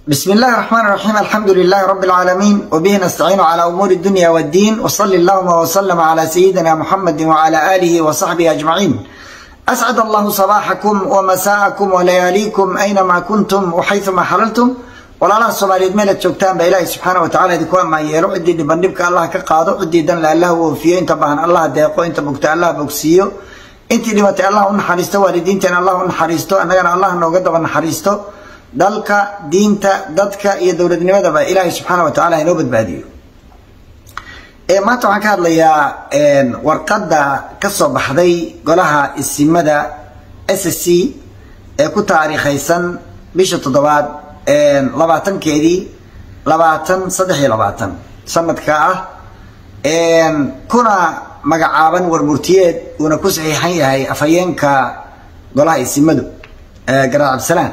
بسم الله الرحمن الرحيم. الحمد لله رب العالمين وبه نستعين على أمور الدنيا والدين، وصلى اللهم وسلم على سيدنا محمد وعلى آله وصحبه أجمعين. أسعد الله صباحكم ومساءكم ولياليكم أينما كنتم وحيثما حللتم. ولا الله سوماليد ميل جوجتان بإلهي سبحانه وتعالى دكوان ما يلو عدي بندبك الله كقاضو عدي دن الله وفيه انت بهن الله ديقو انت بوقت الله بوكسيو انت دمت الله نحريستو والدينتنا الله نحريستو اننا الله نوغا دبا نحريستو dalka diinta dadka iyo dawladnimadaba Ilaahay subhanahu wa ta'ala inoo badbaadiyo. Maanta waxaan ka hadlayaa warqadda ka soo baxday golaha isimada SSC ee ku taariikhaysan bisha 7 20keedii 2023 sanadka ah kuna magacaaban warmurtiyeed una ku saxiixan yahay afhayeenka golaha isimadu Garaad Absalaan.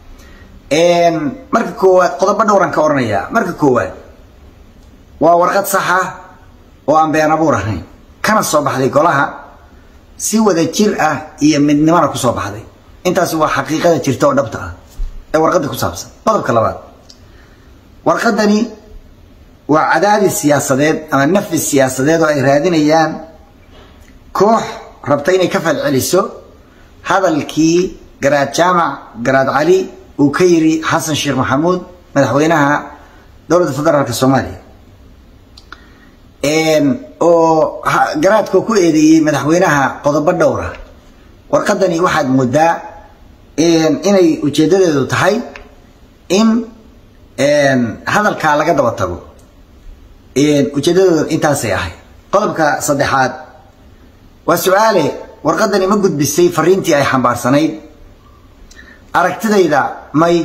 marka koowaad qodobo dhowran ka oranaya. marka koowaad waa warqad sax ah oo aan been abuur ahayn kana soo baxday golaha si wada jir ah iyo midnimada ku soo baxday. intaas waa xaqiiqada jirta oo dhabta ah ee warqadda ku saabsan. qodobka labaad, warqadani waa cadaadis siyaasadeed ama nafis siyaasadeed oo ay raadinayaan koox rabta inay ka falceliso hadalkii Garaad Jaamac Garaad Cali وكيري حسن شيخ محمود مدحوينها دولة فدرالك الصومالية او قرات كوكو ايدي مدحوينها قضب الدورة ورقدني واحد مدى اني وجدده تحي ان هذا الكالا قد وطبو وجدده انتا سياحي قضبك صدحات وسؤالي ورقدني مقود بالسيف فرينتي اي حنبار سنين aragtidayda may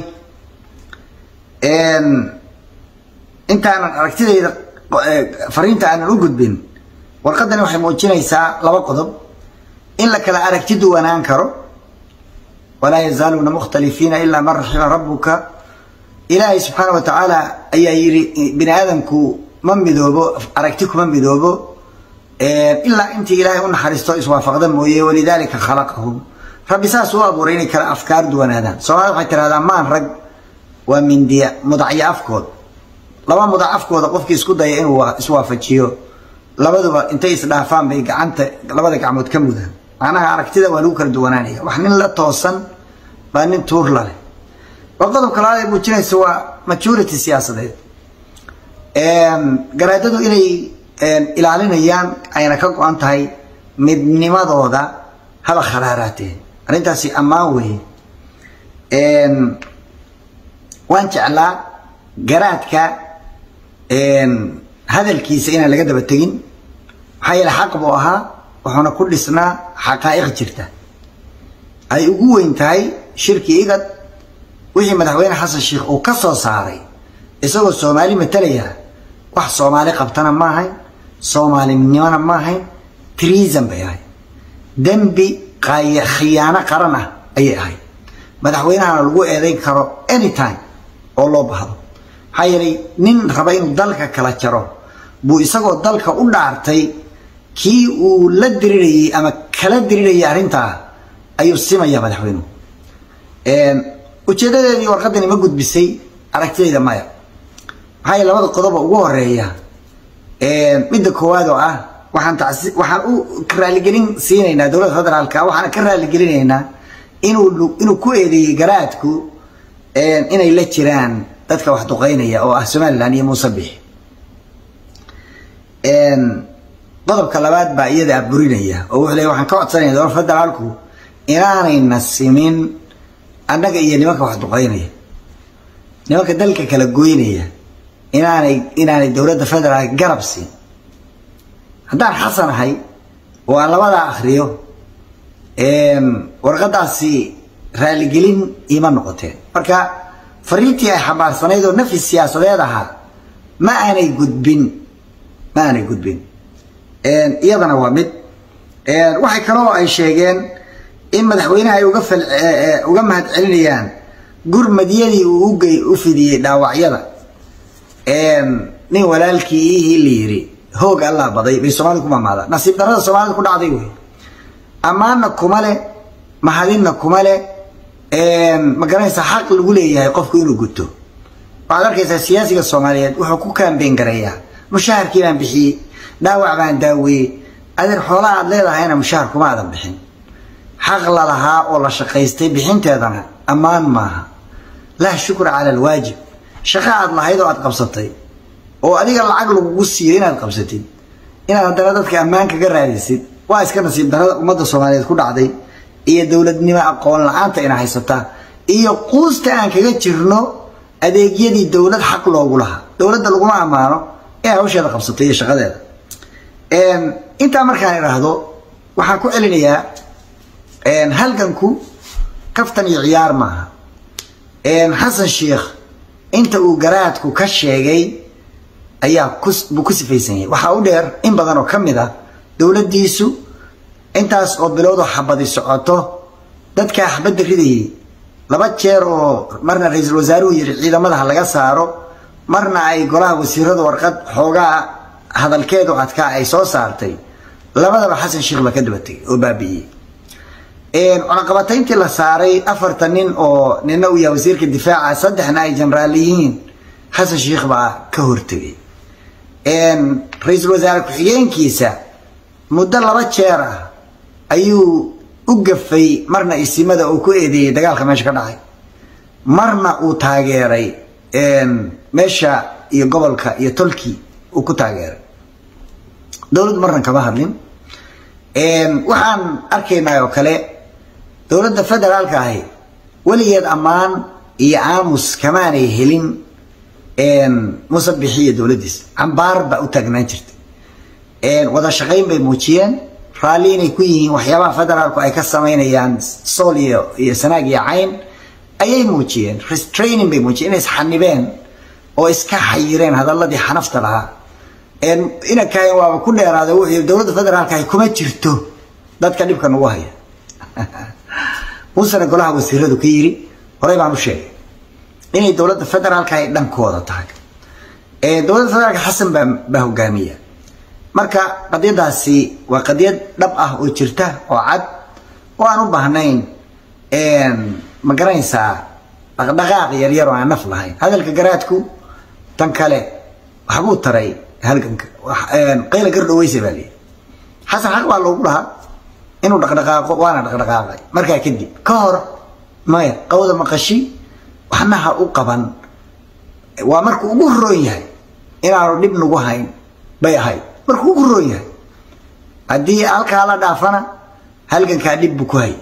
intaan aragtidayda fariinta aan u gudbin warqadani waxay muujinaysaa laba qodob in la kala aragti duwanaan karo wala yazaluna mukhtalifiina illa man rahima rabbuka. ilaahay subhanahu wa ta'ala ayaa yiri bini aadamku ma midoobo aragti kuma midoobo illa intii ilaahay u naxariisto iswaafaqda mooyee walidaalika khalaqahum. ربي ساس هو أبو ريني كلا أفكار دوان هذا سواء حتى هذا ما نرج ومن دي مضاعي أفكار لما مضاعي أفكار قفك يسكت ده إنه سوا فتشيو لبده أنت يسدها فهم بيك أنت لبدك عمود كم ده أنا عرفت ده ولوكر دوانانية وحنا لا توصل بأن تور له وقدم كلام يبغى تشين سوا ماتشورة السياسة ده قرأته إلى علينا أيام أنا كأنك أنت هاي من ماذا هذا هذا خراراتي أنت سي أماوي وأنت على قراتك هذا الكيس أنا اللي قد بتجين هاي الحق بوها وحنا كل سنة حقائق جرته أي أقوى أنت هاي شركة إيجاد وهي مدحوين حسن الشيخ وكسر صاري يسوي الصومالي مثليها واحد صومالي قبطنا ما هاي صومالي منيوانا ما هاي تريزم بيهاي دنبي خيانة قرنة أي هاي مدحوينها لو إيدين كرو anytime oo loo bahdo hayri nin raba inuu dalka kala jaro buu isagoo dalka u dhaartay kii uu la dirirayay ama kala dirirayay arinta ayuu simaya madaxweynuhu ujeedadeedii warqadani ma gudbisay aragtidayda maya. hay labada qodob ugu horeeya midda koowaad oo ah waxaan u raaligelin siinaynaa dawladda federaalka waxaan ka raaligelinaynaa inuu ku eedeeyay garaadku inay la jiraan dadka wax duqeynaya oo ah Somaliland iyo Muusabix. qodobka labaad baa iyada aburinaya oo wuxuu leeyahay waxaan ka codsanayaa dawladda federaalku inaanay nasimin annaga iyo nimanka wax duqeynaya nimanka dalka kala gooynaya inaanay dawladda federaalka garab siin. haddaan xasan ahay oo aan labada akhriyo warqadaasi raaligelin ima noqoteen. marka fariintii ay xambaarsanayd oo nafis siyaasadeed ahaa ma aanay gudbin iyadana waa mid. waxay kaloo ay sheegeen in madaxweynaha ay uga mahad celinayaan gurmadiyadii uu u fidiyey dhaawacyada nin walaalkii la yiri هوج الله بدي بسومالي كم ماذا نصيب درجة سومالي كنا عادي أماننا كماله محلنا كماله ما كان يسحق الجولة يا يقف كيلو قطو بعد أركيز السياسي الصومالية وحكوا كان بين قرية مشاهر كيلان بحي داوع بان داوي أدر حوالات ليلة هنا مشاهركم هذا بحين حغل لها والله شقيستي بحين تيضنا أمان معها لا شكر على الواجب شقاء الله هيدو أتقبصتي وأديك العقل وقصيرين أتقبصتي إنا هدردتك أمانك قراريسي واسكا نصيب دارada umada Soomaaliyeed ku dhacday iyo dawladnimo aqoon la'aanta ina haysata iyo quusta aan kaga jirno adeegyadii dawlad xaq loogu lahaa dawladda lagu amaano ee hawsheeda qabsatay iyo shaqadeeda inta markaan iraahdo waxa ku celinayaa halganku kaftan iyo ciyaar maaha Xasan Sheekh inta uu garaadku ka sheegay ayaa ku sifaysan yahay waxa uu dheer in badan oo kamid ah dawladdiisu intaas oo bilowdo xabadi socoto dadka xabada ridayay laba jeer oo marna ra'iisul wasaaruhu yiri ciidamada laga saaro marna ay golaha wasiirada warqad xoogaa hadalkeedu adka ay soo saartay labadaba Xasan Sheekh ba ka dabatay oo baabiyay cunaqabatayntii la saaray 4 nin oo nina uu yahay wasiirka difaaca saddexna ay jeneraaliyiin Xasan Sheekh ba ka hortagay ra'iisul wasaare ku-xigeenkiisa muddo laba jeer ah ayuu u gafay marna isimada uu ku eedeeyay dagaalka meesha ka dhacay marna uu taageeray meesha iyo gobolka iyo tolki uu ku taageeray dawlad marna kama hadlin waxaan arkaynaa oo kale dawladda federaalka ah waligeed amaan iyo aamus kamaanay helin musabbixiye dawladdiis cambaar ba u taagnaan jirtay wada shaqayn bay muujiyeen raalli inay ku yihiin waxyaabaha federaalku ay ka sameynayaan sool iyo sanaag iyo cayn ayay muujiyeen restraining bay muujiyeen inay isxanibeen oo iska xayireen hadalladii xanafta lahaa ina kaay waa ku dheeraada wixii dawladda federaalka ay kuma jirto dadka dhibka nagu haya muusana golaha wasiiradu ka yiri horay baan u sheegay inay dawladda federaalka ay dhankooda tahay dawladda federaalka Xasan baa hogaamiya marka qadiyadaasi waa qadiyad dhab ah oo jirta oo cad oo aan u baahnayn ma garanaysaa dhaqdhaqaaq yar yar oo aan naf lahayn hadalka garaadku tan kale waxbuu taray halganka qayla gardhoweysay baa leeyahay Xasan xaq waa loogu lahaa inuu dhaqdhaqaaqo waana dhaqdhaqaaqay markaa kadib ka hor maya qowda maqashi waxna ha u qaban waa markuu ugu roon yahay inaanu dhib nagu hayn bay ahayd markuu ugu roon yahay haddii halkaa la dhaafana halgankaa dhib buu ku hay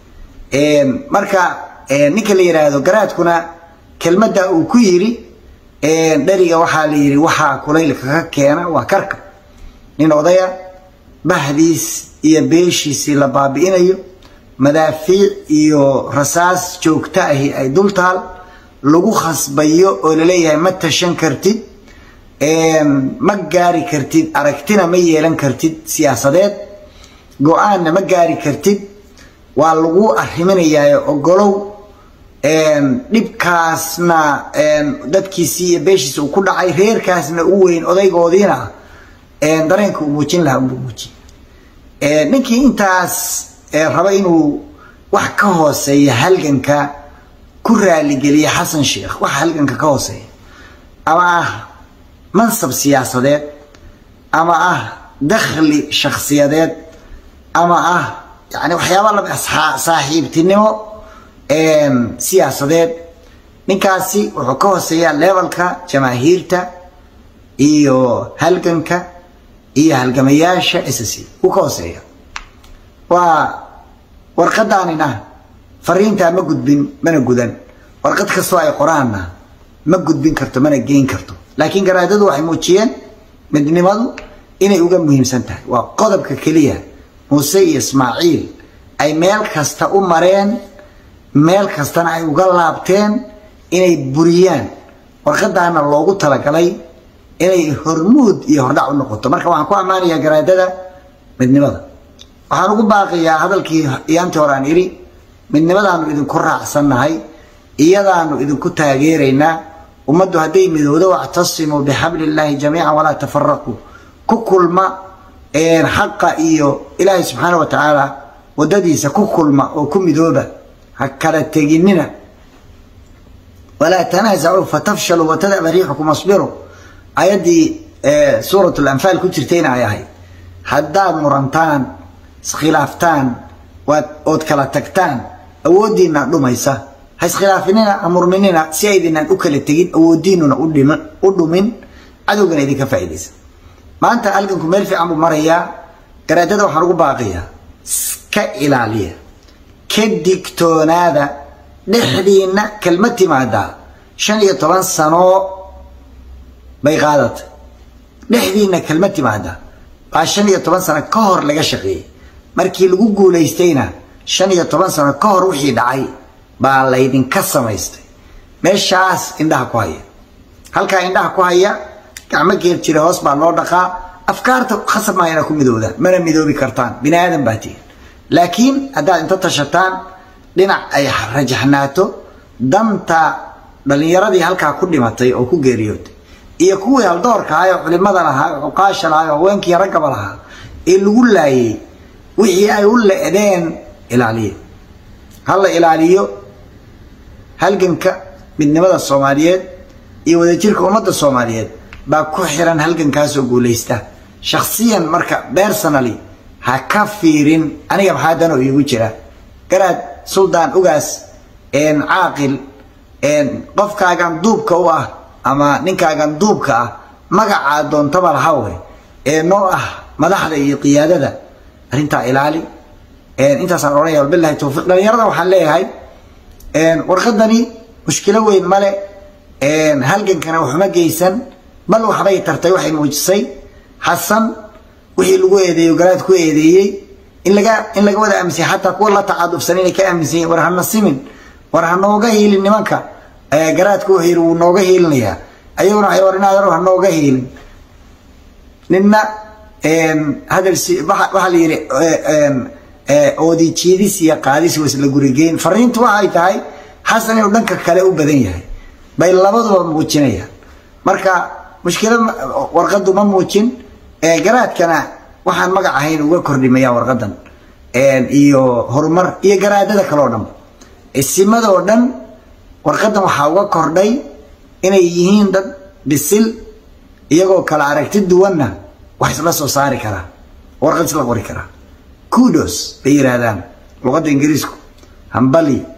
marka ninka la yiraahdo garaadkuna kelmadda uu ku yiri dhariga waxaa la yiri waxaa kulaylka ka keena waa karka nin odaya bahdiis iyo beeshiisii la baabi'inayo madaafiic iyo rasaas joogta ahi ay dultaal lagu khasbayo oo la leeyahay ma tashan kartid ma gaari kartid aragtina ma yeelan kartid siyaasadeed go'aanna ma gaari kartid waa lagu arriminayaa ogolow dhibkaasna dadkiisii iyo beeshiisa uu ku dhacay reerkaasna u weyn odaygoodiina dareenka uu muujin lahaa uu muujin ninkii intaas raba inuu wax ka hooseeya halganka ku raali geliya Xasan Sheekh wax halganka ka hooseeya ama منصب سياسات أما دخل شخصيات أما يعني وحياة الله صاحب تنمو سياسات نكاسي وحكوه سيا ليفلكا جماهيرتا إيو هلقنكا إيو هلقمياشا إساسي وكوه سيا ورقداننا فرينتا مقود بين من قدن ورقد كسواي قرآننا مقود بين كرتو من الجين كرتو لكن قرادته waxay muujiyeen midnimadu inay uga muhiimsan tahay waa qodobka kaliya Muuse iyo Ismaaciil ay meel kasta u mareen meel kastana ay uga laabteen inay buriyaan warqadaana loogu talagalay inay hormuud iyo hordhac u noqoto marka waxaan ku amaanayaa garaadada midnimada waxaan ugu baaqiyaa hadalkii iyaantii hore aan iri midnimadaanu idinku raacsanahay iyadaanu idinku taageeraynaa ومدوا هدي مذوذة واعتصموا بحبل الله جميعا ولا تفرقوا كل ما حق إيو إلهي سبحانه وتعالى ودديس كل ما وكم ذوبة هكذا تجننا ولا تنازعوا فتفشلوا وتذهب ريحكم واصبروا آياتي سورة الأنفال كجرتين آياهي حداد مرنتان خلافتان وكلا تكتان أودينا دميسا هاس خلافنا أمر مننا سيدنا أكل التجين أوديننا أدمن عدونا يديك فائدة ما أنت ألقنكم ميل في عمو مريا قرأتها وحرقوا باقية كإلالية كديكتون هذا نحدينا كلمتي ماذا شن يطبان سنو بيغادت نحدينا كلمتي ماذا عشان يطبان سنة كهر لغا شقي markii lagu guuleystayna 15 sano ka hor wixii dhacay baa la idin ka samaystay meeshaas indhaha ku haya halka indhaha ku haya gacmo geer jira hoos baa loo dhaqaa afkaarta khasab ma yana ku midowda mana midoobi kartaan bini aadan baatiin laakiin hadaa inta tashataan dhinac ay rajaxnaato danta dhalinyaradii halka ku dhimatay oo ku geeriyootay iyo kuwii hal doorka ayo culimada lahaa oo qaasha lahaa haweenkii ragaba lahaa ee lagu laayay wixii ay u leedeen ilaaliyo hal ilaaliyo halganka midnimada Soomaaliyeed iyo wadajirka ummadda Soomaaliyeed baa ku xiran halgankaas oo guuleysta shakhsiyan marka personally ha ka fiirin aniga maxaa dan oo igu jira garaad suldaan ugaas caaqil qofkaagan duubka u ah ama ninkaagan duubka ah magaca doontaba lahawe noo ah madaxda iyo qiyaadada arinta ilaali inta saan oranaya billahi tawfiiq dhalinyarada waxaan leeyahay warqadani mushkilo weyn male halgankana waxuma geysan bal waxbay tartay waxay muujisay xasan wixii lagu eedeeyo garaad ku eedeeyay in laga wada aaminsan hatta kuwa la tacaadufsan inay ka aaminsan war hana simin war hanooga hiilin nimanka garaadku wixii uu nooga hiilinaya ayaguna ay warinaadaro hanooga hiilin ninna هذا وحال يري أودي تشيديس يا قاديس وسلا جوريجين فرينت واحد هاي حسن يودنك كلاو بدنيه بين لبض موجينيا مركا مشكلة ورقد ما موجين جرات كان waxaan magac ahayn uga kordhimaya warqadan iyo horumar iyo garaadada kale oo dhan isimada oo dhan warqadan waxa uga kordhay inay yihiin dad bisil iyagoo kala aragti duwanna wax isla soo saari kara warqad isla qori kara kudos bay yiraahdaan luqadda ingiriisku hambali